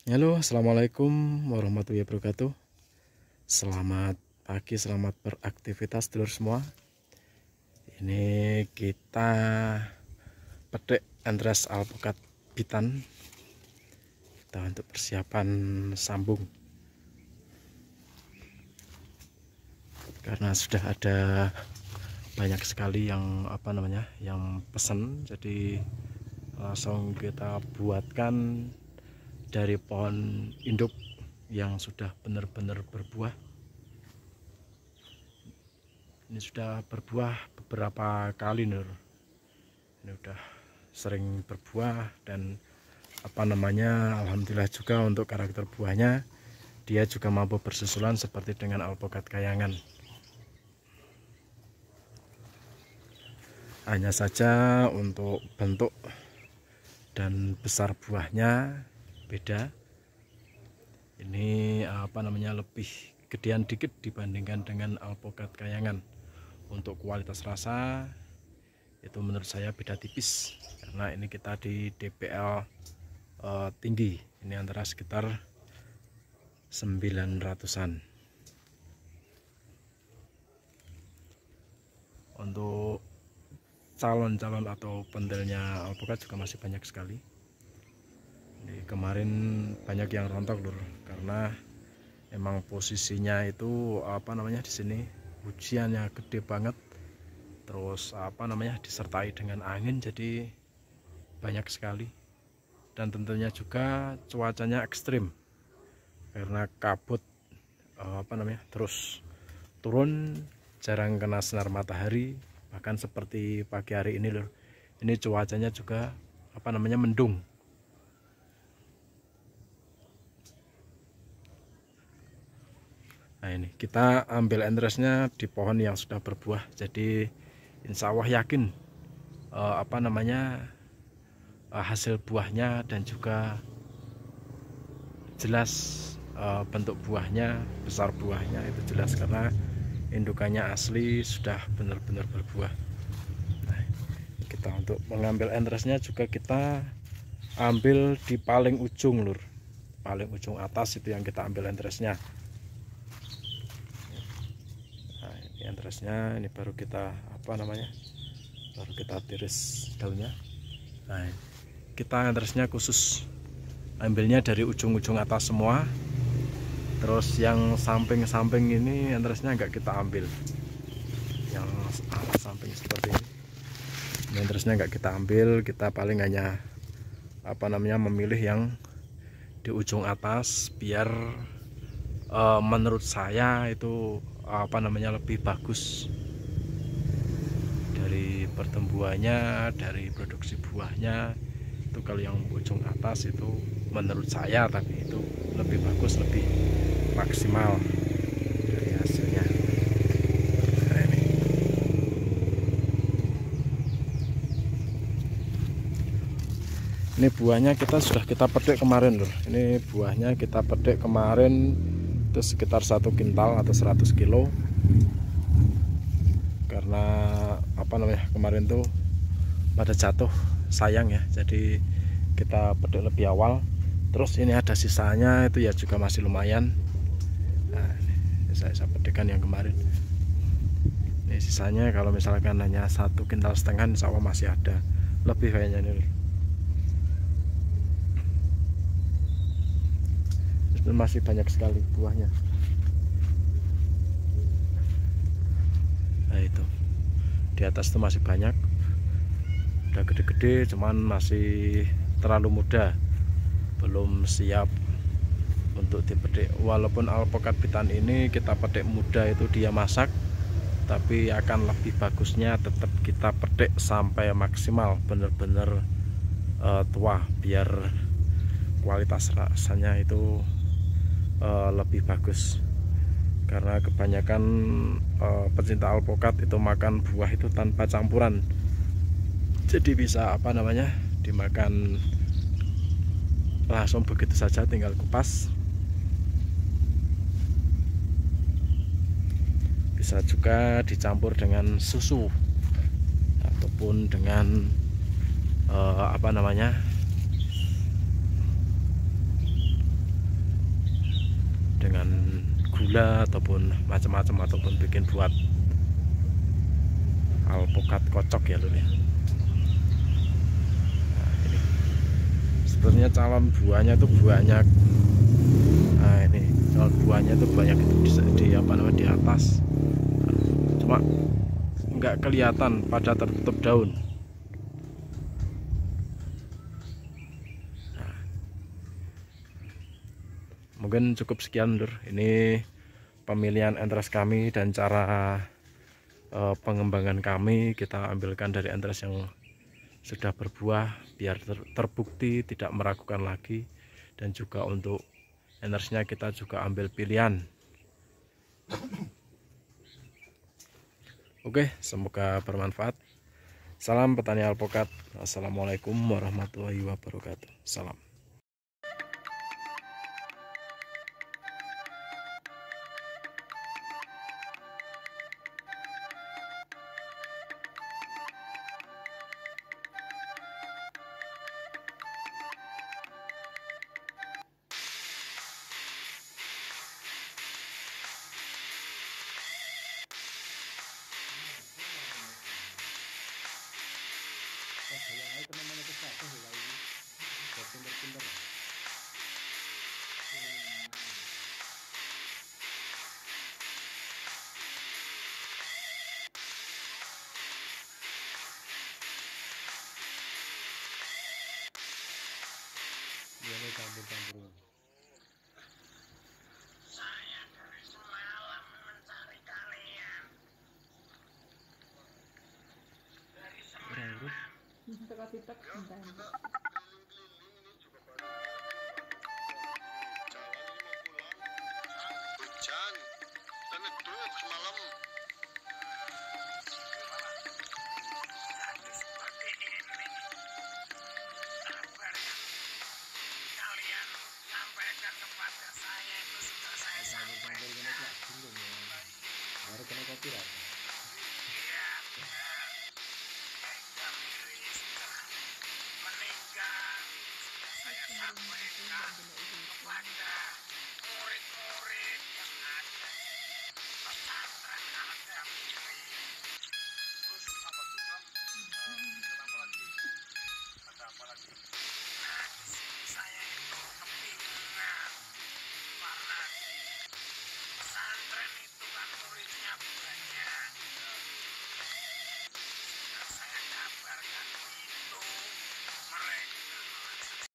Halo, assalamualaikum warahmatullahi wabarakatuh. Selamat pagi, selamat beraktivitas dulur semua. Ini kita petik Andres alpukat bitan. Kita untuk persiapan sambung. Karena sudah ada banyak sekali yang yang pesan, jadi langsung kita buatkan dari pohon induk yang sudah benar-benar berbuah. Ini sudah berbuah beberapa kali Nur. Ini udah sering berbuah dan alhamdulillah juga untuk karakter buahnya dia juga mampu bersusulan seperti dengan alpukat kayangan. Hanya saja untuk bentuk dan besar buahnya beda. Ini lebih gedean dikit dibandingkan dengan alpukat kayangan. Untuk kualitas rasa itu menurut saya beda tipis, karena ini kita di DPL tinggi, ini antara sekitar 900-an. Untuk calon-calon atau pentilnya alpukat juga masih banyak sekali. Kemarin banyak yang rontok lur, karena emang posisinya itu di sini hujannya gede banget, terus disertai dengan angin, jadi banyak sekali. Dan tentunya juga cuacanya ekstrim, karena kabut terus turun, jarang kena sinar matahari. Bahkan seperti pagi hari ini lur, ini cuacanya juga mendung. Nah, ini kita ambil entresnya di pohon yang sudah berbuah, jadi insya Allah yakin hasil buahnya, dan juga jelas bentuk buahnya, besar buahnya itu jelas karena indukannya asli sudah benar-benar berbuah. Nah, kita untuk mengambil entresnya juga kita ambil di paling ujung lur, paling ujung atas itu yang kita ambil entresnya. Entresnya ini baru kita baru kita tiris daunnya. Nah, kita entresnya khusus ambilnya dari ujung-ujung atas semua, terus yang samping-samping ini entresnya enggak kita ambil, yang atas samping seperti ini entresnya enggak kita ambil. Kita paling hanya memilih yang di ujung atas, biar menurut saya itu lebih bagus dari pertumbuhannya, dari produksi buahnya. Itu kalau yang ujung atas itu menurut saya, tapi itu lebih bagus, lebih maksimal dari hasilnya. Nah, ini buahnya sudah kita petik kemarin loh. Ini buahnya kita petik kemarin itu sekitar 1 kintal atau 100 kilo, karena kemarin tuh pada jatuh, sayang ya, jadi kita petik lebih awal. Terus ini ada sisanya itu ya juga masih lumayan. Nah, ini saya petikkan yang kemarin. Ini sisanya kalau misalkan hanya 1,5 kintal, insya Allah masih ada lebih kayaknya nih. Masih banyak sekali buahnya. Nah, itu di atas itu masih banyak, udah gede-gede, cuman masih terlalu muda, belum siap untuk dipetik. Walaupun alpukat bitan ini kita petik muda itu dia masak, tapi akan lebih bagusnya tetap kita petik sampai maksimal bener-bener tua, biar kualitas rasanya itu lebih bagus. Karena kebanyakan pecinta alpukat itu makan buah itu tanpa campuran, jadi bisa dimakan langsung begitu saja, tinggal kupas. Bisa juga dicampur dengan susu ataupun dengan gula ataupun macam-macam, ataupun bikin buat alpukat kocok ya lur ya. Nah, ini sebenarnya calon buahnya tuh banyak. Nah ini calon buahnya tuh banyak di apa namanya, di atas, cuma nggak kelihatan pada tertutup daun. Nah, mungkin cukup sekian lur, ini pemilihan entres kami dan cara pengembangan kami. Kita ambilkan dari entres yang sudah berbuah biar terbukti tidak meragukan lagi, dan juga untuk entresnya kita juga ambil pilihan. Oke, semoga bermanfaat. Salam petani alpukat. Assalamualaikum warahmatullahi wabarakatuh. Salam. Campur-campur. Saya dari semalam mencari kalian. Dari semalam. Titek-titek bentar. Hujan dan neduk semalam. Jadi seperti ini. Kabar yang kalian sampaikan kepada saya itu sudah saya sampaikan. Baru kena copyright. Iya, benar. Kami sudah meninggal. Sudah saya sampaikan kepada murid-murid yang ada di pesantren Al-Jamili.